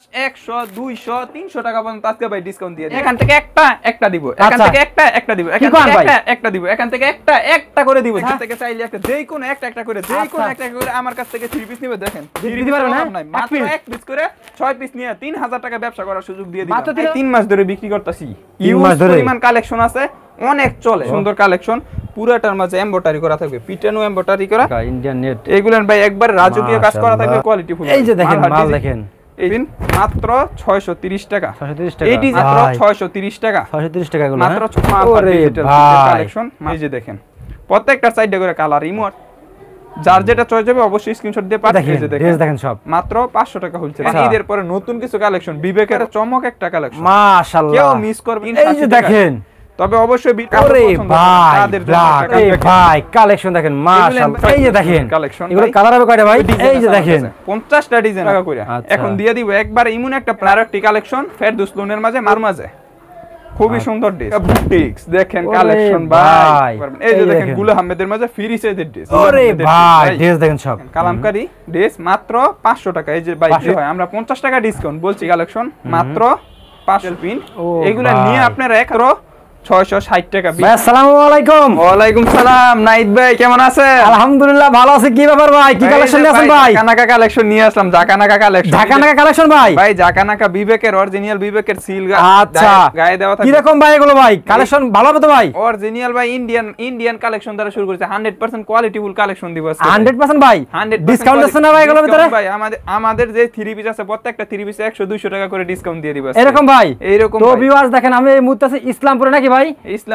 100 200 300 টাকা পর্যন্ত আজকে ভাই ডিসকাউন্ট দিয়ে দিই। এখান থেকে একটা দিব, এখান থেকে একটা দিব, এখান থেকে একটা দিব, এখান থেকে একটা করে দিব। এখান থেকে চাইলে একটা যেই কোন একটা করে, যেই কোন একটা করে আমার কাছ থেকে 3 পিস নিবে। দেখেন 3 পিস পারবে না, মাত্র 1 পিস করে 6 পিস নিয়ে 3000 টাকা ব্যবসা করার সুযোগ দিয়ে দিই। মাত্র 3 মাস ধরে বিক্রি করতেছি। ইউজ পরিমাণ কালেকশন আছে, অনেক চলে, সুন্দর কালেকশন। পুরাটার মাঝে এমব্রয়ডারি করা থাকবে, পিটানো এমব্রয়ডারি করা ইন্ডিয়ান নেট। এগুলান ভাই একবার রাজকীয় কাজ করা থাকবে, কোয়ালিটি ফুল। এই যে দেখেন মাল দেখেন, এই দিন মাত্র 630 টাকা, 630 টাকা। এই ডিজাইন মাত্র 630 টাকা, 630 টাকা এগুলো মাত্র। ওরে ভাই কালেকশন এই যে দেখেন, প্রত্যেকটা সাইডে করে কালার ইমোট, যার যেটা চয়েস হবে অবশ্যই স্ক্রিনশট দিয়ে পাঠিয়ে দিতে। দেখেন সব মাত্র 500 টাকা হচ্ছে। ঈদের পরে নতুন কিছু কালেকশন, বিবেকের চমক একটা কালেকশন, মাশাআল্লাহ, কেউ মিস করবে। এই যে দেখেন, তবে অবশ্যই ওরে ভাই ভাই কালেকশন দেখেন, মাশাআল্লাহ। এই যে দেখেন কালেকশন, এগুলো কালার হবে কয়টা ভাই? এই যে দেখেন 50টা ডিজাইন টাকা করে। এখন দিয়ে দিব একবার ইমন একটা প্রায়োরিটি কালেকশন, ফেরদৌস লোনের মাঝে মার মাঝে খুবই সুন্দর ড্রেস, বুটিক্স দেখেন কালেকশন ভাই। এই যে দেখেন গুল আহমেদের মাঝে ফ্রি সাইজের ড্রেস। ওরে ভাই ড্রেস দেখেন সব কালামকারী ড্রেস মাত্র 500 টাকা। এই যে ভাই হয় আমরা 50 টাকা ডিসকাউন্ট বলছি, কালেকশন মাত্র 500 পিন। এগুলা নিয়ে আপনারা 660 টাকা। আসসালামু আলাইকুম। ওয়ালাইকুম সালাম। নাইদ ভাই কেমন আছেন? আলহামদুলিল্লাহ ভালো আছি। কি ব্যাপার ভাই, কি কালেকশন নিয়ে আসেন ভাই? জাকানাকা কালেকশন নিয়ে আসলাম, জাকানাকা কালেকশন। জাকানাকা কালেকশন ভাই? ভাই জাকানাকা বিবেকের অরিজিনাল বিবেকের সিল আচ্ছা গায়ে দেওয়া থাকে। কি রকম ভাই এগুলো ভাই? কালেকশন ভালো হবে তো ভাই? অরিজিনাল ভাই ইন্ডিয়ান কালেকশন দ্বারা শুরু করেছে। 100% কোয়ালিটিফুল কালেকশন দিব আজকে। 100% ভাই? 100% ডিসকাউন্ট আছে না ভাই এগুলোর ভিতরে? ভাই আমাদের যে 3 পিস আছে প্রত্যেকটা 3 পিসে 100 200 টাকা করে ডিসকাউন্ট দিয়ে দিব আজকে। এরকম ভাই? এইরকম। তো ভিউয়ার্স দেখেন, আমি এই মুহূর্তে আছি ইসলামপুরে নাকি ভাই?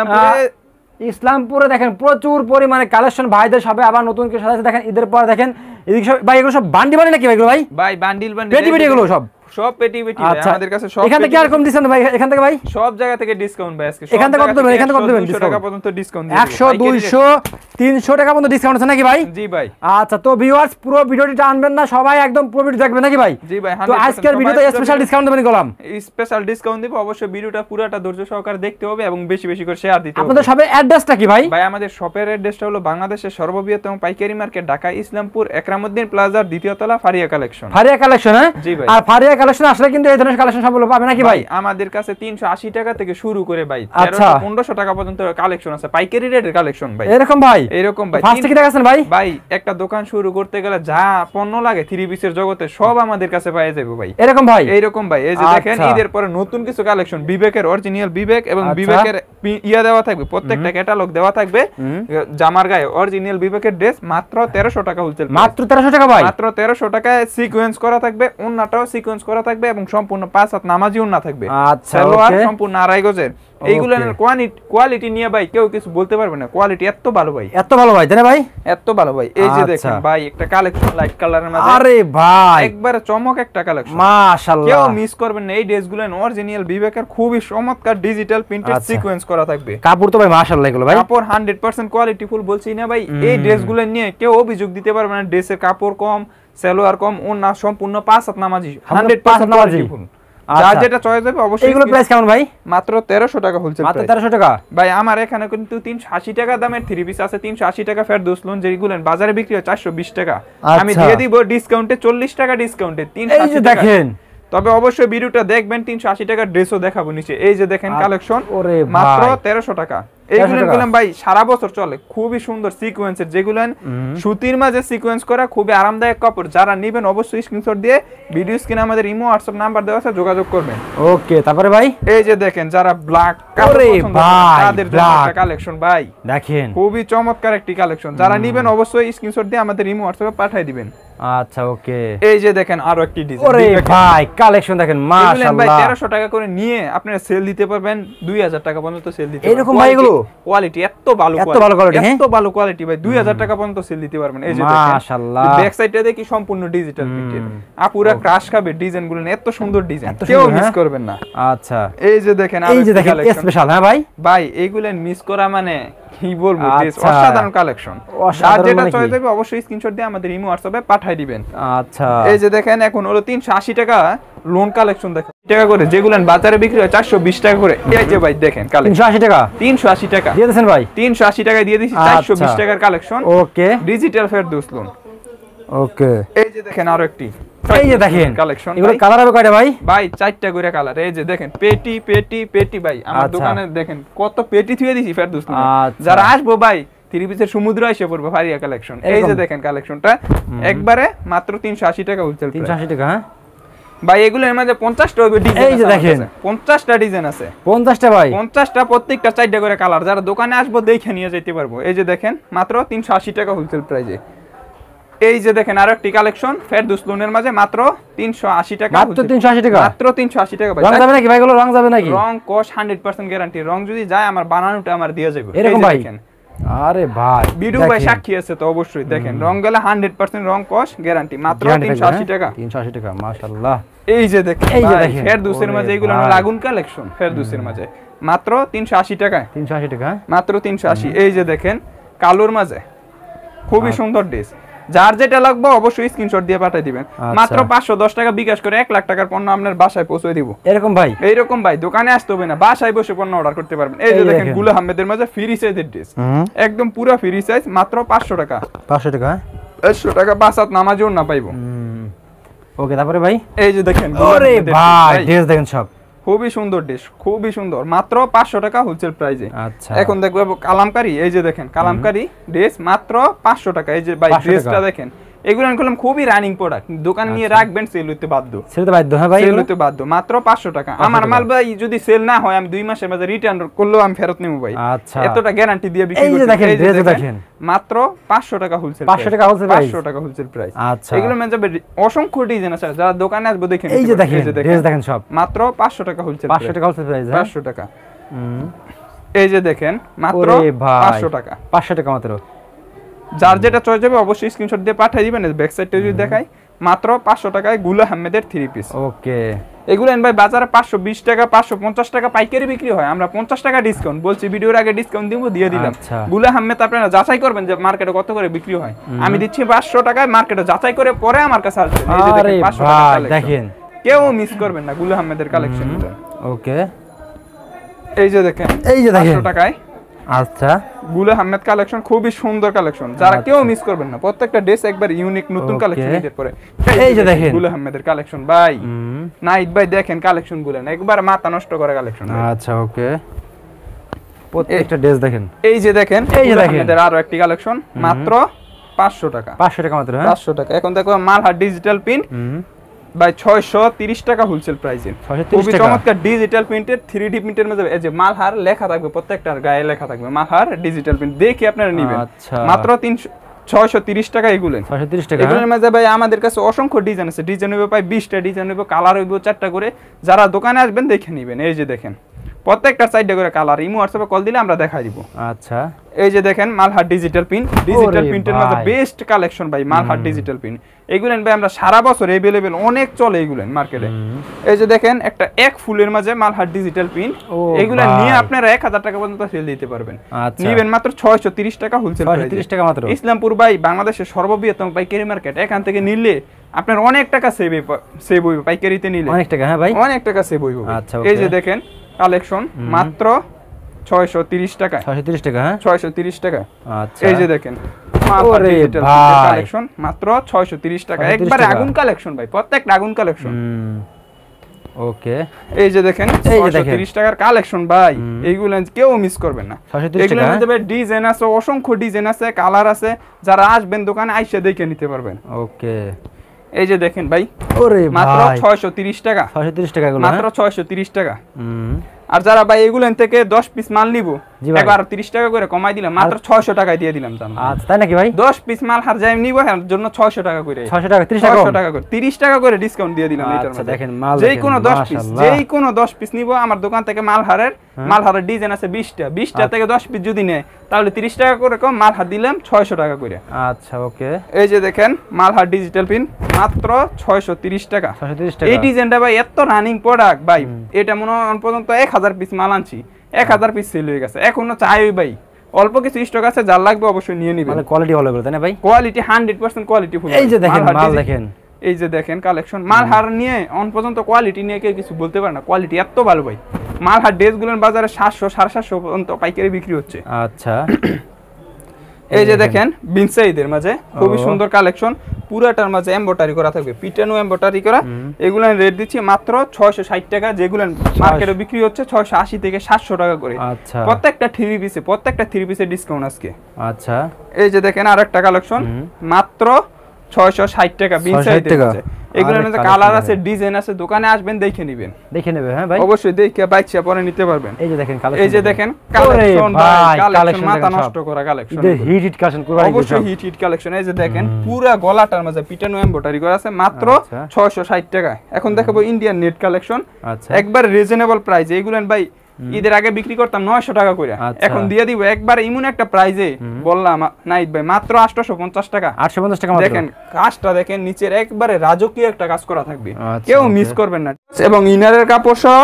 ইসলামপুরে দেখেন প্রচুর পরিমাণে কালেকশন ভাইদের সবে আবার নতুন কিছু সাথে দেখেন ঈদের পর দেখেন এদিকে সব ভাই এগুলো সব বান্ডি বান্ডি নাকি ভাই এগুলো ভাই? ভাই বান্ডিল পেটি পেটি এগুলো সব পেটি পেটি আমাদের কাছে সব। এখান থেকে কি রকম ডিসকাউন্ট ভাই? এখান থেকে ভাই সব জায়গা থেকে ডিসকাউন্ট ভাই আজকে। এখান থেকে কত দেবেন? এখান থেকে কত দেবেন? 200 টাকা পর্যন্ত ডিসকাউন্ট দিই। 100 200 300 টাকা পর্যন্ত ডিসকাউন্ট আছে নাকি ভাই? জি ভাই। আচ্ছা তো ভিউয়ার্স পুরো ভিডিওটি টানবেন না, সবাই একদম পুরো ভিডিও দেখবেন নাকি ভাই? জি ভাই। তো আজকের ভিডিওতে স্পেশাল ডিসকাউন্ট দেবেন গলাম। স্পেশাল ডিসকাউন্ট দিব, অবশ্যই ভিডিওটা পুরোটা ধৈর্য সহকারে দেখতে হবে এবং বেশি বেশি করে শেয়ার দিতে হবে। আপনাদের শপের অ্যাড্রেসটা কি ভাই? ভাই আমাদের শপের অ্যাড্রেসটা হলো বাংলাদেশের সর্ববৃহত্তম পাইকারি মার্কেট ঢাকা ইসলামপুর একরামউদ্দিন প্লাজার দ্বিতীয় তলা, ফারিয়া কালেকশন। ফারিয়া কালেকশন হ্যাঁ? জি ভাই। আর ফারিয়া কালেকশন আসলে কিন্তু এই ধরনের কালেকশন সবগুলো পাবে নাকি ভাই? আমাদের কাছে 380 টাকা থেকে শুরু করে ভাই 1300 টাকা পর্যন্ত কালেকশন আছে, পাইকারি রেটের কালেকশন ভাই। এরকম ভাই? এরকম ভাই। ফার্স্ট থেকে দেখাছেন ভাই? ভাই একটা দোকান শুরু করতে গেলে যা পণ্য লাগে 3 পিসের জগতে সব আমাদের কাছে পেয়ে যাবে ভাই। এরকম ভাই? এইরকম ভাই। এই যে দেখেন ঈদের পরে নতুন কিছু কালেকশন, বিবেকের অরিজিনাল বিবেক এবং বিবেকের ইয়া দেওয়া থাকবে, প্রত্যেকটা ক্যাটালগ দেওয়া থাকবে। জামার গায়ে অরিজিনাল বিবেকের ড্রেস মাত্র 1300 টাকা হোলসেল। মাত্র 1300 টাকা ভাই? মাত্র 1300 টাকায় সিকোয়েন্স করা থাকবে, ওন্নাটাও সিকোয়েন্স করা থাকবে এবং সম্পূর্ণ 5 হাত নামাজি ওন্না থাকবে। আচ্ছা সালোয়ার সম্পূর্ণ আড়াই গজের। এইগুলোর কোয়ালিটি নিয়ে ভাই কেউ কিছু বলতে পারবে না, কোয়ালিটি এত ভালো ভাই, এত ভালো ভাই জানেন ভাই, এত ভালো ভাই। এই যে দেখেন ভাই একটা কালেকশন লাইট কালারের মধ্যে, আরে ভাই একবারে চমক একটা কালেকশন, মাশাআল্লাহ, কেউ মিস করবেন না। এই ড্রেসগুলো অরিজিনাল বিবেকের খুবই চমৎকার ডিজিটাল প্রিন্টেড সিকোয়েন্স করা থাকবে। কাপড় তো ভাই মাশাআল্লাহ এগুলো ভাই, কাপড় 100% কোয়ালিটি ফুল বলছি না ভাই। এই ড্রেসগুলো নিয়ে কেউ অভিযোগ দিতে পারবে না ড্রেসের কাপড় কম, সালোয়ার কম, ওন্না সম্পূর্ণ 5 হাত নামাজি, 100% কোয়ালিটি ফুল। যার যেটা চয়েস হবে অবশ্যই। এগুলো প্রাইস কেমন ভাই? মাত্র 1300 টাকা হোলসেল। মাত্র 1300 টাকা ভাই। আমার এখানে কিন্তু 380 টাকা দামের 3 পিস আছে, 380 টাকা ফেরদৌস লোন, যেগুলো বাজারে বিক্রি হয় 420 টাকা। আমি দিয়ে দিব ডিসকাউন্টে 40 টাকা ডিসকাউন্টে 380 টাকা। দেখেন তবে অবশ্যই ভিডিওটা দেখবেন, 380 টাকার ড্রেসও দেখাবো নিচে। এই যে দেখেন কালেকশন মাত্র 1300 টাকা। এইগুলো গেলাম ভাই সারা বছর চলে, খুবই সুন্দর সিকোয়েন্সের, যেগুলো সুতির মাঝে সিকোয়েন্স করা, খুবই আরামদায়ক কাপড়। যারা নেবেন অবশ্যই স্ক্রিনশট দিয়ে ভিডিও স্ক্রিনে আমাদের ইমো হোয়াটসঅ্যাপ নাম্বার দেওয়া আছে, যোগাযোগ করবেন। ওকে তারপরে ভাই এই যে দেখেন যারা ব্ল্যাক তাদের জন্য একটা কালেকশন ভাই, দেখেন খুবই চমৎকার একটি কালেকশন। যারা নেবেন অবশ্যই স্ক্রিনশট দিয়ে আমাদের ইমো হোয়াটসঅ্যাপে পাঠিয়ে দিবেন। আচ্ছা ওকে। এই যে দেখেন আরো একটি ডিজাইন, ওরে ভাই কালেকশন দেখেন মাশাআল্লাহ। ভাই 1300 টাকা করে নিয়ে আপনারা সেল দিতে পারবেন, 2000 টাকা পর্যন্ত সেল দিতে পারবেন। এরকম ভাই এগুলো কোয়ালিটি এত ভালো, এত ভালো কোয়ালিটি, এত ভালো কোয়ালিটি ভাই 2000 টাকা পর্যন্ত সেল দিতে পারবেন। এই যে দেখেন মাশাআল্লাহ, ব্যাক সাইডে দেখি সম্পূর্ণ ডিজিটাল প্রিন্টেড, আপুরা ক্রাশ খাবে ডিজাইনগুলো, এত সুন্দর ডিজাইন, কেউ মিস করবেন না। আচ্ছা এই যে দেখেন এই যে দেখেন স্পেশাল হ্যাঁ ভাই, ভাই এইগুলো মিস করা মানে কি বলবো, অসাধারণ কালেকশন। আর যেটা চয়েস হবে অবশ্যই স্ক্রিনশট দিয়ে আমাদের ইমো হোয়াটসঅ্যাপে পাঠিয়ে দিবেন। আচ্ছা এই যে দেখেন এখন হলো 380 টাকা লোন কালেকশন, দেখেন টাকা করে, যেগুলো বাজারে বিক্রি হয় 420 টাকা করে। এই যে ভাই দেখেন কালেকশন 380 টাকা, 380 টাকা দিয়ে দিয়েছেন ভাই, 380 টাকায় দিয়ে দিয়েছি 420 টাকার collection. Okay digital Ferdous lawn. Okay এই যে দেখেন আরো একটি এই যে দেখেন কালেকশন, এগুলো কালার হবে কয়টা ভাই? ভাই 4টা করে কালার। এই যে দেখেন পেটি পেটি পেটি ভাই, আমার দোকানে দেখেন কত পেটি থুয়ে দিছি ফেরদৌস। যারা আসবো ভাই 3 পিসের সমুদ্র এসে পড়বে ফারিয়া কালেকশন। এই যে দেখেন কালেকশনটা একবারে মাত্র 380 টাকা হোলসেল। 380 টাকা। হ্যাঁ ভাই এগুলোর মধ্যে 50টা হবে ডিজাইন। এই যে দেখেন 50টা ডিজাইন আছে। 50টা ভাই? 50টা, প্রত্যেকটা 4টা করে কালার। যারা দোকানে আসবো দেখে নিয়ে যেতে পারবো। এই যে দেখেন মাত্র 380 টাকা হোলসেল প্রাইসে। এই যে দেখেন আরেকটি কালেকশন ফেরদৌস লোনের মাঝে মাত্র 380 টাকা। মাত্র 380 টাকা? মাত্র 380 টাকা ভাই। রং যাবে নাকি ভাই? এগুলো রং যাবে নাকি? রং কোশ 100% গ্যারান্টি। রং যদি যায় আমার বানানোটা আমার দিয়ে যাবে এরকম ভাই। আরে ভাই ভিডিও ভাই সাক্ষী আছে তো অবশ্যই। দেখেন রং গেলে 100% রং কোশ গ্যারান্টি। মাত্র 380 টাকা। 380 টাকা মাশাআল্লাহ। এই যে দেখেন ফেরদৌসের মাঝে এগুলো লাগুন কালেকশন ফেরদৌসের মাঝে মাত্র 380 টাকা। 380 টাকা মাত্র 380। এই যে দেখেন কালোর মাঝে খুবই সুন্দর ড্রেস। যার যেটা লাগবে অবশ্যই স্ক্রিনশট দিয়ে পাঠিয়ে দিবেন। মাত্র 510 টাকা বিকাশ করে 1 লাখ টাকার পণ্য আপনার বাসায় পৌঁছে দিব। এরকম ভাই? এইরকম ভাই, দোকানে আসতে হবে না, বাসায় বসে পণ্য অর্ডার করতে পারবেন। এই যে দেখেন গুল আহমেদের মাঝে ফ্রি সাইজের ড্রেস, একদম পুরো ফ্রি সাইজ, মাত্র 500 টাকা। 500 টাকা? 500 টাকা বাসাত নামাজও না পাইবো। ওকে তারপরে ভাই এই যে দেখেন ওরে ভাই ড্রেস দেখেন সব খুবই সুন্দর ড্রেস, খুবই সুন্দর, মাত্র 500 টাকা হোলসেল প্রাইসে। আচ্ছা এখন দেখবো কালামকারী। এই যে দেখেন কালামকারী ড্রেস মাত্র 500 টাকা। এই যে ভাই ড্রেসটা দেখেন, এগুলো আনলাম খুবই রানিং প্রোডাক্ট, দোকান নিয়ে রাখবেন, সেল হইতে বাধ্য। সেল হইতে বাধ্য? হ্যাঁ ভাই সেল হইতে বাধ্য। মাত্র 500 টাকা। আমার মাল ভাই যদি সেল না হয় আমি 2 মাসের মধ্যে রিটার্ন করলেও আমি ফেরত নেব ভাই। আচ্ছা এতটা গ্যারান্টি দিয়ে বিক্রি করতে। এই যে দেখেন মাত্র 500 টাকা হোলসেল। 500 টাকা হোলসেল প্রাইস? 500 টাকা হোলসেল প্রাইস। আচ্ছা এগুলো মানে যাবে অসংখ্য ডিজাইন আছে, যারা দোকানে আসবে দেখেন। এই যে দেখেন ড্রেস দেখেন সব মাত্র 500 টাকা হোলসেল। 500 টাকা হোলসেল প্রাইস? 500 টাকা। এই যে দেখেন মাত্র 500 টাকা। 500 টাকা মাত্র। যার যেটা চয়েস হবে অবশ্যই স্ক্রিনশট দিয়ে পাঠিয়ে দিবেন। ব্যাক সাইডে যদি দেখাই মাত্র 500 টাকায় গুল আহমেদের 3 পিস। ওকে এগুলো ভাই বাজারে 520 টাকা 550 টাকা পাইকারি বিক্রি হয়, আমরা 50 টাকা ডিসকাউন্ট বলছি, ভিডিওর আগে ডিসকাউন্ট দিব, দিয়ে দিলাম। গুল আহমেদ আপনারা যাচাই করবেন যে মার্কেটে কত করে বিক্রি হয়। আমি দিচ্ছি 500 টাকায়, মার্কেটে যাচাই করে পরে আমার কাছে আসবে। এই যে দেখেন 500 টাকা দেখেন, কেউ মিস করবেন না গুল আহমেদের কালেকশন। ওকে এই যে দেখেন 500 টাকায়। আচ্ছা গুল আহমেদ কালেকশন খুবই সুন্দর কালেকশন, যারা কেউ মিস করবেন না। প্রত্যেকটা ড্রেস একবার ইউনিক নতুন কালেকশন এর পরে। এই যে দেখেন গুল আহমেদের কালেকশন ভাই, নাইট ভাই দেখেন কালেকশন গুলো একবার মাথা নষ্ট করে কালেকশন। আচ্ছা ওকে প্রত্যেকটা ড্রেস দেখেন। এই যে দেখেন গুল আহমেদের আরো একটি কালেকশন মাত্র 500 টাকা। 500 টাকা মাত্র? 500 টাকা। এখন দেখো মালহার ডিজিটাল প্রিন্ট ভাই 630 টাকা হোলসেল প্রাইসে। খুবই চমৎকার ডিজিটাল প্রিন্টের 3D প্রিন্টের মধ্যে এই যে মালহার লেখা থাকবে, প্রত্যেকটার গায়ে লেখা থাকবে মালহার ডিজিটাল প্রিন্ট, দেখে আপনারা নেবেন। মাত্র 630 টাকা। এগুলো 630 টাকা। এগুলোর মধ্যে ভাই আমাদের কাছে অসংখ্য ডিজাইন আছে, ডিজাইন হবে প্রায় 20টা ডিজাইন হবে, কালার হইব 4টা করে। যারা দোকানে আসবেন দেখে নেবেন। এই যে দেখেন প্রত্যেকটা সাইডে করে কালার, ইমো হোয়াটসঅ্যাপে কল দিলে আমরা দেখাই দিব। আচ্ছা এই যে দেখেন মালহার ডিজিটাল প্রিন্ট, ডিজিটাল প্রিন্টের মধ্যে বেস্ট কালেকশন ভাই মালহার ডিজিটাল প্রিন্ট। এগুলো ভাই আমরা সারা বছর अवेलेबल অনেক চলে এগুলো মার্কেটে। এই যে দেখেন একটা এক ফুলের মাঝে মালহার ডিজিটাল প্রিন্ট, এগুলো নিয়ে আপনারা 1000 টাকা পর্যন্ত সেল দিতে পারবেন। নিবেন মাত্র 630 টাকা হোলসেল প্রাইস। 630 টাকা মাত্র। ইসলামপুর ভাই বাংলাদেশের সর্ববৃহৎ পাইকারি মার্কেট, এখান থেকে নিলে আপনার অনেক টাকা সেভ হইবে, পাইকারিতে নিলে অনেক টাকা। হ্যাঁ ভাই অনেক টাকা সেভ হইবে। আচ্ছা এই যে দেখেন কালেকশন মাত্র 630 টাকা। 630 টাকা? হ্যাঁ 630 টাকা। আচ্ছা এই যে দেখেন কালেকশন মাত্র 630 টাকা, একবারে আগুন কালেকশন ভাই, প্রত্যেকটা আগুন কালেকশন। ওকে এই যে দেখেন 630 টাকার কালেকশন ভাই, এইগুলো কেউ মিস করবেন না। এগুলোর মধ্যে ভাই ডিজাইন আছে, অসংখ্য ডিজাইন আছে, কালার আছে, যারা আসবেন দোকানে আইসা দেখে নিতে পারবেন। ওকে এই যে দেখেন ভাই মাত্র 630 টাকা। 630 টাকা মাত্র 630 টাকা। আর যারা ভাই এগুলো থেকে 10 পিস মাল নিব, একবার 30 টাকা করে কমাই দিলাম, মাত্র 600 টাকায় দিয়ে দিলাম। আচ্ছা তাই নাকি ভাই? 10 পিস মাল হার যাই নিব এর জন্য 600 টাকা করে। 600 টাকা 30 টাকা করে 30 টাকা করে ডিসকাউন্ট দিয়ে দিলাম এটার মধ্যে। দেখেন মাল যেই কোনো 10 পিস, যেই কোনো 10 পিস নিব আমার দোকান থেকে মালহারের ডিজাইন আছে 20টা, 20টা থেকে 10 পিস যদি নেয় তাহলে 30 টাকা করে কম মালহার দিলাম 600 টাকা করে। আচ্ছা ওকে এই যে দেখেন মালহার ডিজিটাল প্রিন্ট মাত্র 630 টাকা। 630 টাকা। এই ডিজাইনটা ভাই এত রানিং প্রোডাক্ট ভাই, এটা মনে হয় পর্যন্ত 1000 পিস মাল আনছি, 1000 পিস সেল হয়ে গেছে। এখনো চাই ভাই অল্প কিছু স্টক আছে, যার লাগবে অবশ্যই নিয়ে নিবেন। মানে কোয়ালিটি ভালো হবে তাই না ভাই? Quality 100% quality full. এই যে দেখেন মাল দেখেন, এই যে দেখেন কালেকশন মালহার নিয়ে অন পর্যন্ত কোয়ালিটি নিয়ে কেউ কিছু বলতে পারে না, কোয়ালিটি এত ভালো ভাই। মালহার ড্রেসগুলোর বাজারে 700 750 পর্যন্ত পাইকারি বিক্রি হচ্ছে। আচ্ছা এই যে দেখেন বিনসাইদের মাঝে খুবই সুন্দর কালেকশন, পুরাটার মাঝে এমব্রয়ডারি করা থাকবে, পিটানো এমব্রয়ডারি করা। এগুলো রেট দিচ্ছি মাত্র 660 টাকা, যেগুলো মার্কেটে বিক্রি হচ্ছে 680 থেকে 700 টাকা করে। আচ্ছা, প্রত্যেকটা থ্রি পিসে ডিসকাউন্ট আজকে। আচ্ছা, এই যে দেখেন আরেকটা কালেকশন মাত্র 660 টাকা বিনসাইদের মাঝে। এগুলোর মধ্যে কালার আছে, ডিজাইন আছে, দোকানে আসবেন দেখে নেবেন, দেখে নেবে। হ্যাঁ ভাই, অবশ্যই দেখে বাইচা পরে নিতে পারবেন। এই যে দেখেন কালেকশন, এই যে দেখেন কালেকশন ভাই, কালেকশন মাথা নষ্ট করা কালেকশন, হিট কালেকশন করবা, অবশ্যই হিট কালেকশন। এই যে দেখেন পুরো গলাটার মাঝে পিটানো এমব্রয়ডারি করা আছে মাত্র 660 টাকা। এখন দেখাবো ইন্ডিয়ান নেট কালেকশন, একবার রিজনেবল প্রাইস। এগুলেন ভাই ঈদের আগে বিক্রি করতাম 900 টাকা করে, এখন দিয়ে দিব একবার ইমন একটা প্রাইজে বললাম নাইট ভাই মাত্র 850 টাকা। 850 টাকা। দেখেন কাজটা দেখেন, নিচের একবারে রাজকীয় একটা কাজ করা থাকবে, কেউ মিস করবেন না। এবং ইনারের কাপড় সহ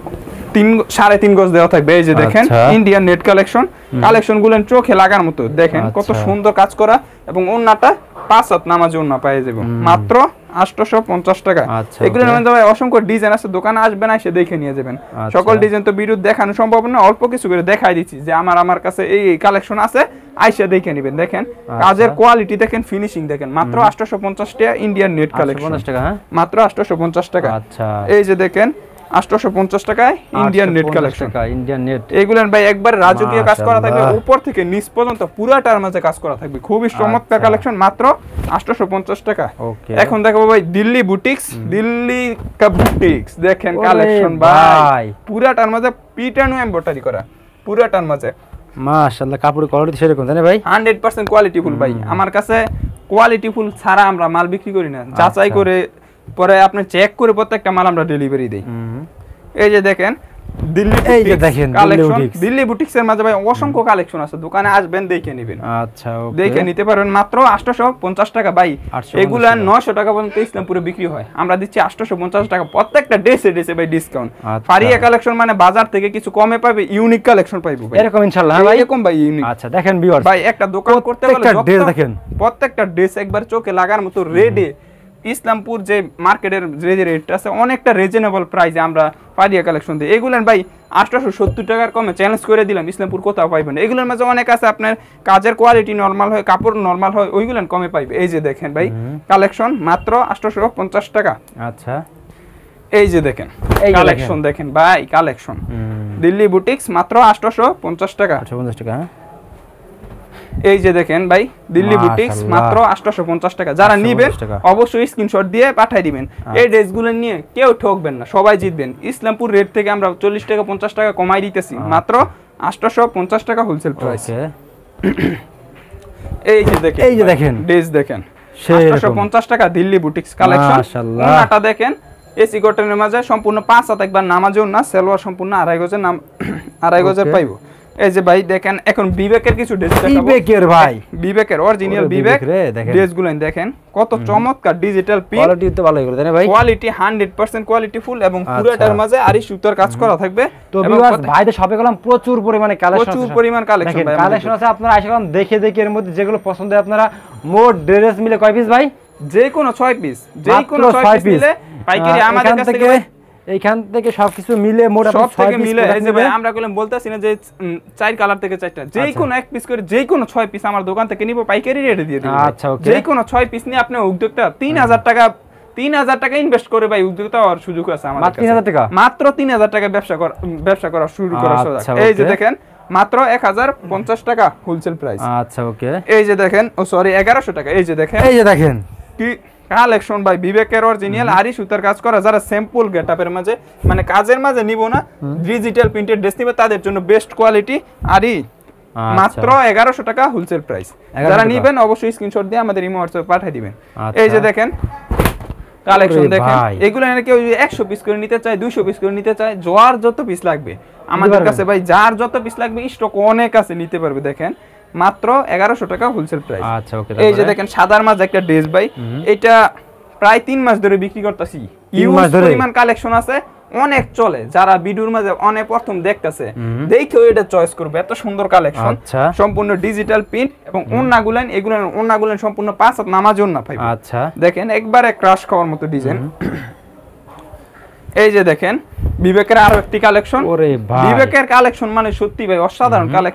3.5 গজ দেওয়া থাকবে। এই যে দেখেন ইন্ডিয়ান নেট কালেকশন, কালেকশন গুলো চোখে লাগার মতো, দেখেন কত সুন্দর কাজ করা। এবং ওন্নাটা 5 হাত নামাজে ওন্না পেয়ে যাবো মাত্র 850 টাকা। এগুলোর মধ্যে ভাই অসংখ্য ডিজাইন আছে, দোকানে আসবেন এসে দেখে নিয়ে যাবেন। সকল ডিজাইন তো ভিডিও দেখানো সম্ভব না, অল্প কিছু করে দেখাই দিচ্ছি যে আমার কাছে এই কালেকশন আছে, আইসা দেখে নেবেন। দেখেন কাজের কোয়ালিটি দেখেন, ফিনিশিং দেখেন, মাত্র 850 টাকা ইন্ডিয়ান নেট কালেকশন, মাত্র 850 টাকা। এই যে দেখেন 850 টাকায় Indian net collection, Indian net. এগুলান ভাই একবার রাজকীয় কাজ করা থাকবে, উপর থেকে নিচ পর্যন্ত পুরাটার মাঝে কাজ করা থাকবে, খুবই চমৎকার কালেকশন, মাত্র 850 টাকা। এখন দেখাবো ভাই দিল্লি বুটিক্স, দিল্লি কা বুটিক্স। দেখেন কালেকশন ভাই পুরাটার মাঝে পিটানো এমব্রয়ডারি করা, পুরাটার মাঝে মাশাআল্লাহ। কাপড়ের কোয়ালিটি সেরকম তাই না ভাই? 100% কোয়ালিটি ফুল ভাই। আমার কাছে কোয়ালিটি ফুল ছাড়া আমরা মাল বিক্রি করি না, যাচাই করে পরে আপনি চেক করে প্রত্যেকটা মাল আমরা ডেলিভারি দেই। এই যে দেখেন দিল্লি, এই যে দেখেন দিল্লি বুটিক্স এর মাঝে ভাই অসংখ্য কালেকশন আছে, দোকানে আসবেন দেখে নেবেন। আচ্ছা, দেখে নিতে পারবেন মাত্র 850 টাকা ভাই। এগুলা 900 টাকা পর্যন্ত ইসলামপুরে বিক্রি হয়, আমরা দিচ্ছি 850 টাকা। প্রত্যেকটা ড্রেসে ভাই ডিসকাউন্ট। ফারিয়া কালেকশন মানে বাজার থেকে কিছু কমে পাবে, ইউনিক কালেকশন পাইবো ভাই, এরকম ইনশাআল্লাহ ভাই, এরকম ভাই ইউনিক। আচ্ছা দেখেন ভিউয়ার্স ভাই, একটা দোকান করতে গেলে দেখেন প্রত্যেকটা ড্রেস একবার চোখে লাগার মতো রেডি। ইসলামপুর যে মার্কেটের যে রেট আছে অনেকটা রিজনেবল প্রাইসে আমরা ফারিয়া কালেকশন দিই। এগুলোর ভাই 870 টাকার কমে চ্যালেঞ্জ করে দিলাম, ইসলামপুর কোথাও পাইবেন। এগুলোর মাঝে অনেক আছে, আপনার কাজের কোয়ালিটি নরমাল হয়, কাপড় নরমাল হয়, ওইগুলো কমে পাইবে। এই যে দেখেন ভাই কালেকশন মাত্র 850 টাকা। আচ্ছা, এই যে দেখেন কালেকশন দেখেন ভাই, কালেকশন দিল্লি বুটিক্স মাত্র 850 টাকা। 850 টাকা। এই যে দেখেন ভাই দিল্লি বুটিক্স মাত্র 850 টাকা। যারা নিবেন অবশ্যই স্ক্রিনশট দিয়ে পাঠিয়ে দিবেন। এই ড্রেসগুলো নিয়ে কেউ ঠকবেন না, সবাই জিতবেন। ইসলামপুর রেট থেকে আমরা 40 টাকা 50 টাকা কমাই দিতেছি, মাত্র 850 টাকা হোলসেল প্রাইস। এই যে দেখেন ড্রেস দেখেন 850 টাকা দিল্লি বুটিক্স কালেকশন। ওনাটা দেখেন এসি কটনের মাঝে সম্পূর্ণ 5 হাত একবার নামাজেও না, সেলওয়ার সম্পূর্ণ 2.5 গজের নাম 2.5 গজের পাইবো। এই যে ভাই দেখেন এখন বিবেকের কিছু ড্রেস দেখাবো। বিবেকের ভাই, বিবেকের অরিজিনাল বিবেক ড্রেসগুলো দেখেন কত চমৎকার, ডিজিটাল প্রিন্ট, কোয়ালিটি তো ভালো এগুলো তাই না ভাই? কোয়ালিটি 100% কোয়ালিটি ফুল এবং পুরোটার মাঝে আরি সুতার কাজ করা থাকবে। তো ভিউয়ার্স ভাইদের শপে গেলাম প্রচুর পরিমাণে কালেকশন, প্রচুর পরিমাণ কালেকশন ভাই, কালেকশন আছে। আপনারা আশা করলাম দেখে এর মধ্যে যেগুলো পছন্দ হয় আপনারা মোট ড্রেস মিলে কয় পিস ভাই? যে কোনো 6 পিস, যে কোনো 6 পিস মিলে পাইকারি আমাদের কাছ থেকে এইখান থেকে সবকিছু মিলে মোট সব থেকে মিলে। এই যে ভাই আমরা কইলাম বলতাছি না যে 4 কালার থেকে 4টা, যে কোনো এক পিস করে যে কোনো 6 পিস আমার দোকান থেকে নিব, পাইকারি রেটে দিয়ে দেব। আচ্ছা ওকে, যে কোনো 6 পিস নিয়ে আপনি উদ্যোক্তা 3000 টাকা ইনভেস্ট করে ভাই উদ্যোক্তা হওয়ার সুযোগ আছে আমাদের কাছে। 3000 টাকা, মাত্র 3000 টাকা ব্যবসা করা শুরু করার সুযোগ। এই যে দেখেন মাত্র 1050 টাকা হোলসেল প্রাইস। আচ্ছা ওকে, এই যে দেখেন ও সরি 1100 টাকা। এই যে দেখেন কি কালেকশন ভাই, বিবেকের অরিজিনাল আরি সুতার কাজ করা। যারা সিম্পল গেটআপের মাঝে মানে কাজের মাঝে নিব না, ডিজিটাল প্রিন্টেড ড্রেস নিবে, তাদের জন্য বেস্ট কোয়ালিটি আরি, মাত্র 1100 টাকা হোলসেল প্রাইস। যারা নেবেন অবশ্যই স্ক্রিনশট দিয়ে আমাদের ইমো হোয়াটসঅ্যাপে পাঠিয়ে দিবেন। এই যে দেখেন কালেকশন দেখেন, এগুলো এনে কেউ 100 পিস করে নিতে চায়, 200 পিস করে নিতে চায়, যার যত পিস লাগবে আমাদের কাছে ভাই, যার যত পিস লাগবে স্টক অনেক আছে, নিতে পারবে। দেখেন মাত্র 1100 টাকা হোলসেল প্রাইস। আচ্ছা ওকে, এই যে দেখেন সাদার মাঝে একটা ড্রেস ভাই, এটা প্রায় 3 মাস ধরে বিক্রি করতেছি, ইউজ পরিমাণ কালেকশন আছে, অনেক চলে। যারা ভিডিওর মাঝে অনেক প্রথম দেখতেছে দেখেও এটা চয়েস করবে, এত সুন্দর কালেকশন, সম্পূর্ণ ডিজিটাল প্রিন্ট এবং ওন্নাগুলান, ওন্নাগুলান সম্পূর্ণ 5 হাত নামাজ ওন্না পাইবে। আচ্ছা দেখেন একবারে ক্রাশ খাওয়ার মতো ডিজাইন। এই যে দেখেন বিবেকের আরো একটি কালেকশন। বিবেকের কালেকশন মানে সত্যি ভাই অসাধারণ কালেকশন,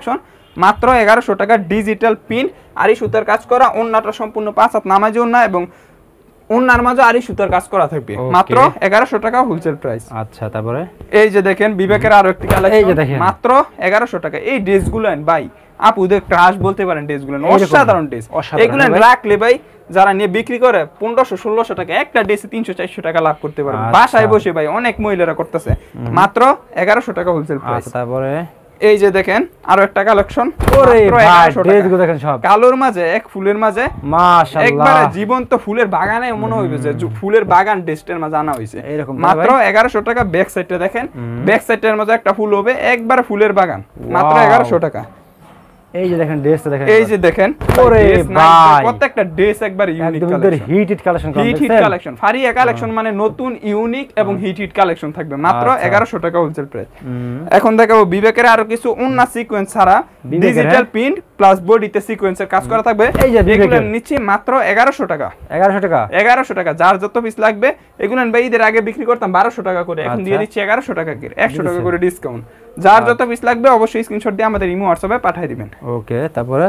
মাত্র 1100 টাকা ডিজিটাল প্রিন্ট আরি সুতার কাজ করা, ওন্নাটা সম্পূর্ণ 5 হাত নামাজি ওন্না এবং ওন্নার মাঝে আরি সুতার কাজ করা থাকবে। মাত্র 1100 টাকা হোলসেল প্রাইস। আচ্ছা, তারপরে এই যে দেখেন বিবেকের আরো একটি কালেকশন, মাত্র 1100 টাকা। এই ড্রেসগুলো ভাই আপুদের ক্রাশ বলতে পারেন, ড্রেসগুলো অসাধারণ ড্রেস। এগুলো রাখলে ভাই যারা নিয়ে বিক্রি করে 1500-1600 টাকা, একটা ড্রেসে 300-400 টাকা লাভ করতে পারবে বাসায় বসে ভাই। অনেক মহিলারা করতেছে, মাত্র 1100 টাকা হোলসেল প্রাইস। তারপরে এই যে দেখেন আরো একটা কালেকশন, ওরে ভাই ড্রেসগুলো দেখেন সব কালোর মাঝে এক ফুলের মাঝে, মাশাআল্লাহ একবারে জীবন্ত ফুলের বাগানে মনে হইবে যে ফুলের বাগান ড্রেসটার মাঝে আনা হইছে। মাত্র 1100 টাকা। ব্যাক সাইডটা দেখেন, ব্যাক সাইডের মাঝে একটা ফুল হবে, একবারে ফুলের বাগান, মাত্র 1100 টাকা। এই যে দেখেন ড্রেসটা দেখেন, এই যে দেখেন ওরে ভাই প্রত্যেকটা ড্রেস একবার unique collection, hit collection, hit collection. Faria collection মানে নতুন ইউনিক এবং হিট কালেকশন থাকবে, মাত্র 1100 টাকা হোলসেল প্রাইস। এখন দেখাবো বিবেকের আরো কিছু ওন্না সিকোয়েন্স ছাড়া ডিজিটাল প্রিন্ট প্লাস বডিতে সিকোয়েন্সের কাজ করা থাকবে। এই যে এগুলো নিচে মাত্র 1100 টাকা। 1100 টাকা, 1100 টাকা। যার যত পিস লাগবে, এগুলো ভাই ঈদের আগে বিক্রি করতাম 1200 টাকা করে, এখন দিয়ে দিচ্ছি 1100 টাকা করে, 100 টাকা করে ডিসকাউন্ট। যার যত পিস লাগবে অবশ্যই স্ক্রিনশট দিয়ে আমাদের ইমো হোয়াটসঅ্যাপে পাঠিয়ে দিবেন। ওকে, তারপরে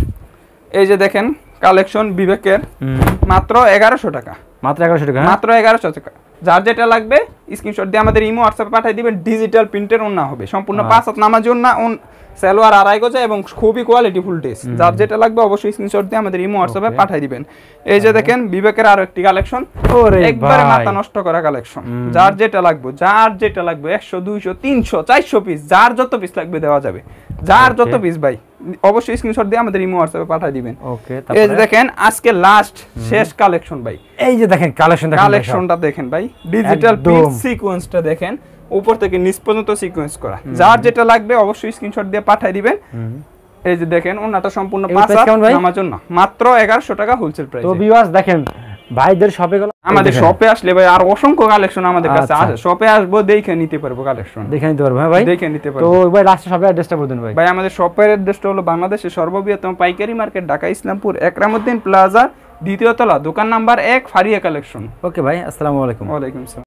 এই যে দেখেন কালেকশন বিবেকের, মাত্র 1100 টাকা। মাত্র 1100 টাকা, মাত্র 1100 টাকা। যার যেটা লাগবে স্ক্রিনশট দিয়ে আমাদের ইমো হোয়াটসঅ্যাপে পাঠিয়ে দিবেন। ডিজিটাল প্রিন্টের ওন্না হবে, সম্পূর্ণ 5 হাত নামাজি ওন্না, সালোয়ার আড়াই গজা এবং খুবই কোয়ালিটিফুল ড্রেস। যার যেটা লাগবে অবশ্যই স্ক্রিনশট দিয়ে আমাদের ইমো হোয়াটসঅ্যাপে পাঠিয়ে দিবেন। এই যে দেখেন বিবেকের আরো একটি কালেকশন, একবারে মাথা নষ্ট করা কালেকশন। যার যেটা লাগবে, যার যেটা লাগবে 100 200 300 400 পিস, যার যত পিস লাগবে দেওয়া যাবে। যার যত পিস ভাই অবশ্যই স্ক্রিনশট দিয়ে আমাদের ইমো হোয়াটসঅ্যাপে পাঠিয়ে দিবেন। ওকে, এই যে দেখেন আজকে লাস্ট শেষ কালেকশন ভাই। এই যে দেখেন কালেকশনটা দেখেন ভাই, ডিজিটাল প্রিন্ট সিকোয়েন্সটা দেখেন, উপর থেকে নিচ পর্যন্ত সিকোয়েন্স করা। যার যেটা লাগবে অবশ্যই স্ক্রিনশট দিয়ে পাঠিয়ে দিবেন। এই যে দেখেন ওন্নাটা সম্পূর্ণ 5 হাত নামার জন্য, মাত্র 1100 টাকা হোলসেল প্রাইস। তো ভিউয়ার্স দেখেন ভাইদের শপে গেল, আমাদের শপে আসলে ভাই আর অসংখ্য কালেকশন আমাদের কাছে আছে। শপে আসবো, দেখে নিতে পারবো কালেকশন, দেখে নিতে পারবো। হ্যাঁ ভাই, দেখে নিতে পারবো। তো ভাই লাস্টে শপের অ্যাড্রেসটা বলে দিন ভাই। ভাই আমাদের শপের অ্যাড্রেসটা হলো বাংলাদেশের সর্ববৃহত্তম পাইকারি মার্কেট, ঢাকা ইসলামপুর একরামউদ্দিন প্লাজা, দ্বিতীয় তলা, দোকান নাম্বার 1, ফারিয়া কালেকশন। ওকে ভাই, আসসালামু আলাইকুম। ওয়া আলাইকুম আসসালাম।